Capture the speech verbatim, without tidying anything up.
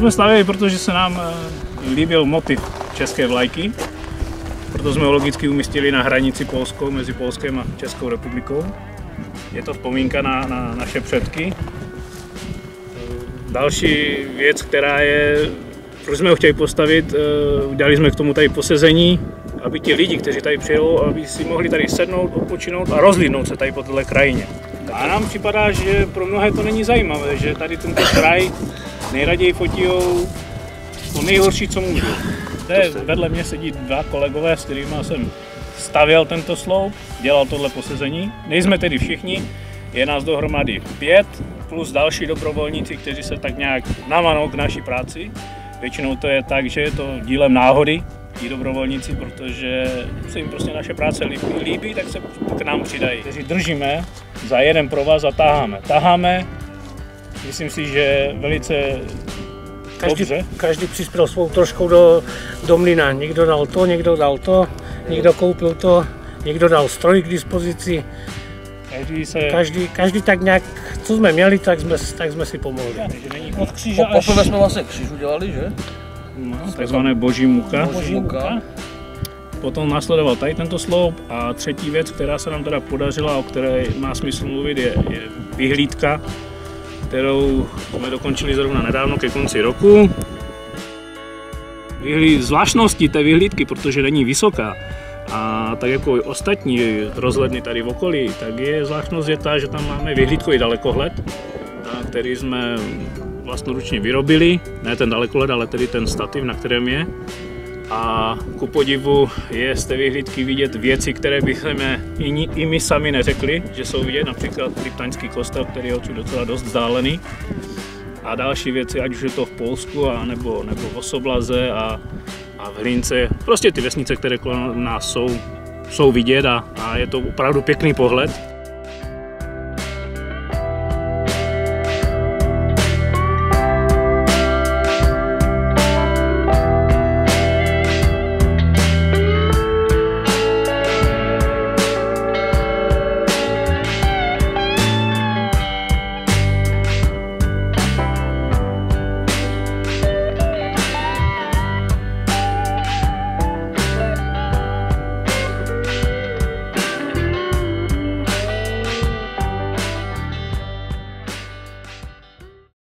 jsme stavěli, protože se nám líbil motiv české vlajky. Proto jsme ho logicky umístili na hranici polskou mezi Polskem a Českou republikou. Je to vzpomínka na, na naše předky. Další věc, která je, proč jsme ho chtěli postavit, udělali jsme k tomu tady posezení, aby ti lidi, kteří tady přijedou, aby si mohli tady sednout, odpočinout a rozlídnout se tady po této krajině. A nám připadá, že pro mnohé to není zajímavé, že tady tento kraj nejraději fotí to nejhorší, co můžou. Zde vedle mě sedí dva kolegové, s kterými jsem stavěl tento sloup, dělal tohle posezení. Nejsme tedy všichni, je nás dohromady pět, plus další dobrovolníci, kteří se tak nějak namanou k naší práci. Většinou to je tak, že je to dílem náhody, ti dobrovolníci, protože se jim prostě naše práce líbí, líbí tak se k nám přidají. Kteří držíme za jeden provaz a taháme. Taháme, myslím si, že velice Každý, dobře. Každý přispěl svou troškou do, do mlyna. Někdo dal to, někdo dal to, někdo koupil to, někdo dal stroj k dispozici. Každý, se... každý, každý tak nějak, co jsme měli, tak jsme, tak jsme si pomohli. Od kříže až... Poprvé jsme vlastně kříž udělali, že? No, takzvané boží muka. Boží muka. Potom následoval tady tento sloup a třetí věc, která se nám teda podařila, o které má smysl mluvit, je, je vyhlídka, kterou jsme dokončili zrovna nedávno ke konci roku. Vyhlí... Zvláštností té vyhlídky, protože není vysoká, a tak jako i ostatní rozhledny tady v okolí, tak je zvláštnost je ta, že tam máme vyhlídkový dalekohled, který jsme vlastnoručně vyrobili, ne ten dalekohled, ale tedy ten stativ, na kterém je. A ku podivu je z té vyhlídky vidět věci, které bychom i, i my sami neřekli, že jsou vidět, například Liptaňský kostel, který je odsud docela dost vzdálený. A další věci, ať už je to v Polsku, a nebo, nebo v Osoblaze a, a v Hlince. Prostě ty vesnice, které kolem nás jsou, jsou vidět a, a je to opravdu pěkný pohled.